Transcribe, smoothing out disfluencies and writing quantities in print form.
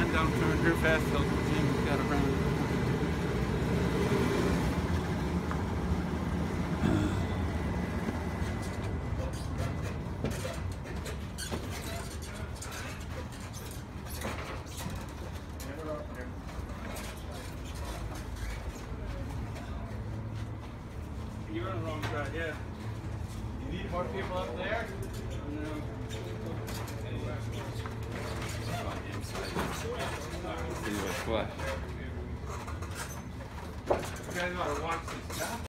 don't turn too fast till Jim's got around. You're on the wrong side, yeah. You need more people up there? No. See what's what. You guys want to watch this stuff?